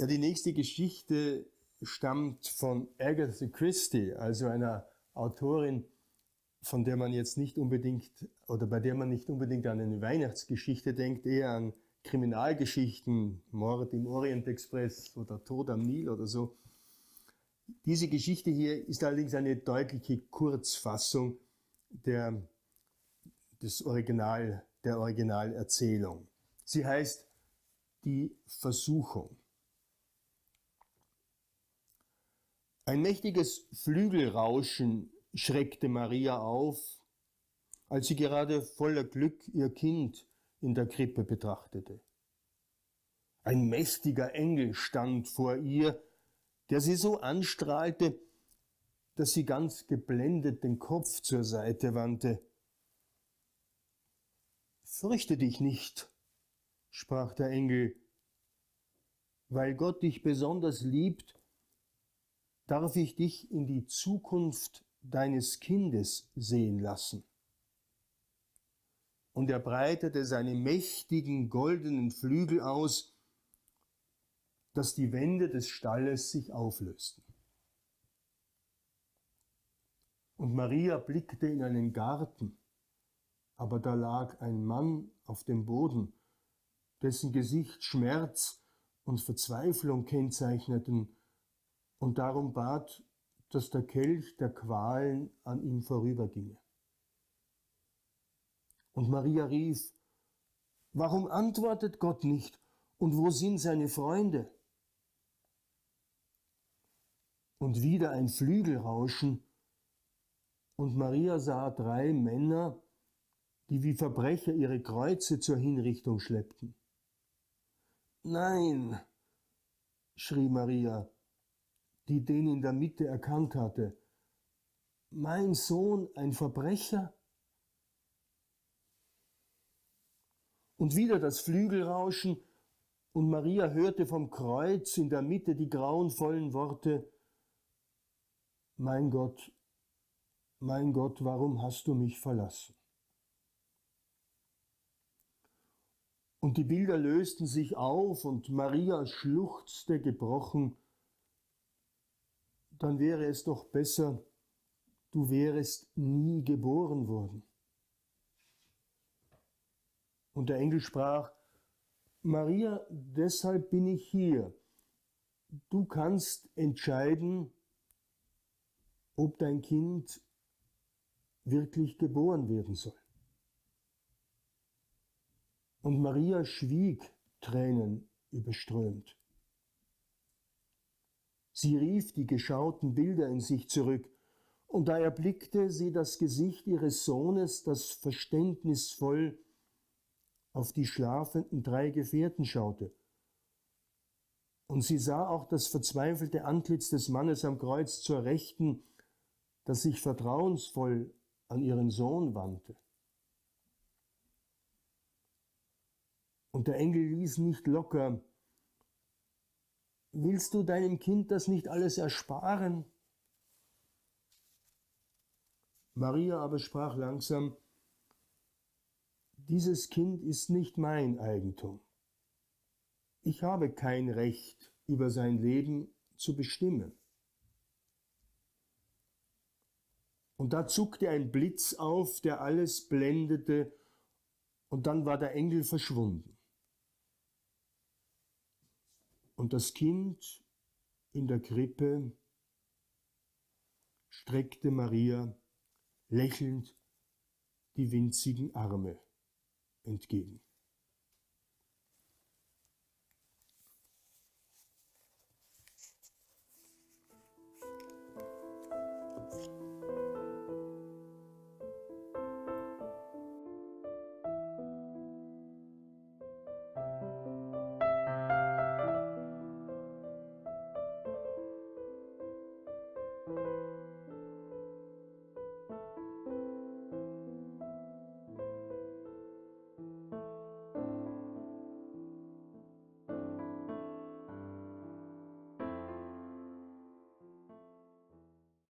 Ja, die nächste Geschichte stammt von Agatha Christie, also einer Autorin, von der man jetzt nicht unbedingt oder bei der man nicht unbedingt an eine Weihnachtsgeschichte denkt, eher an Kriminalgeschichten, Mord im Orient Express oder Tod am Nil oder so. Diese Geschichte hier ist allerdings eine deutliche Kurzfassung der Originalerzählung. Sie heißt Die Versuchung. Ein mächtiges Flügelrauschen schreckte Maria auf, als sie gerade voller Glück ihr Kind in der Krippe betrachtete. Ein mächtiger Engel stand vor ihr, der sie so anstrahlte, dass sie ganz geblendet den Kopf zur Seite wandte. »Fürchte dich nicht«, sprach der Engel, »weil Gott dich besonders liebt, darf ich dich in die Zukunft deines Kindes sehen lassen.« Und er breitete seine mächtigen goldenen Flügel aus, dass die Wände des Stalles sich auflösten. Und Maria blickte in einen Garten, aber da lag ein Mann auf dem Boden, dessen Gesicht Schmerz und Verzweiflung kennzeichneten, und darum bat, dass der Kelch der Qualen an ihm vorüberginge. Und Maria rief: »Warum antwortet Gott nicht? Und wo sind seine Freunde?« Und wieder ein Flügelrauschen, und Maria sah 3 Männer, die wie Verbrecher ihre Kreuze zur Hinrichtung schleppten. »Nein«, schrie Maria, die den in der Mitte erkannt hatte, »mein Sohn ein Verbrecher?« Und wieder das Flügelrauschen, und Maria hörte vom Kreuz in der Mitte die grauenvollen Worte: »Mein Gott, warum hast du mich verlassen?« Und die Bilder lösten sich auf, und Maria schluchzte gebrochen: »Dann wäre es doch besser, du wärest nie geboren worden.« Und der Engel sprach: »Maria, deshalb bin ich hier. Du kannst entscheiden, ob dein Kind wirklich geboren werden soll.« Und Maria schwieg, Tränen überströmt. Sie rief die geschauten Bilder in sich zurück, und da erblickte sie das Gesicht ihres Sohnes, das verständnisvoll auf die schlafenden 3 Gefährten schaute. Und sie sah auch das verzweifelte Antlitz des Mannes am Kreuz zur Rechten, das sich vertrauensvoll an ihren Sohn wandte. Und der Engel ließ nicht locker. »Willst du deinem Kind das nicht alles ersparen?« Maria aber sprach langsam: »Dieses Kind ist nicht mein Eigentum. Ich habe kein Recht, über sein Leben zu bestimmen.« Und da zuckte ein Blitz auf, der alles blendete, und dann war der Engel verschwunden. Und das Kind in der Krippe streckte Maria lächelnd die winzigen Arme entgegen.